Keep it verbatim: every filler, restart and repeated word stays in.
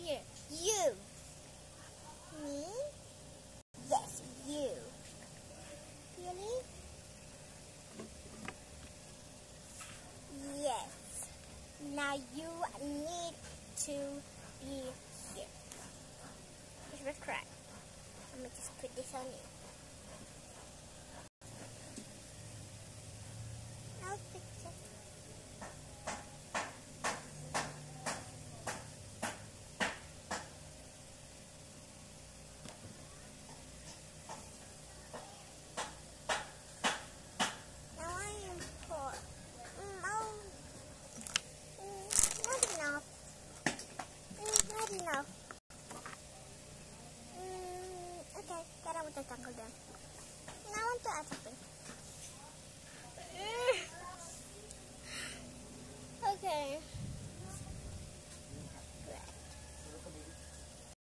here. You. Me? Yes, you. Really? Yes. Now you need to be here. Here's the crack. Let me just put this on you. I'll fix it. Now I am poor. Mm, oh. Mm, not enough. Mm, not enough. Mm, okay, sekarang udah tanggal dan. Now I want to add something.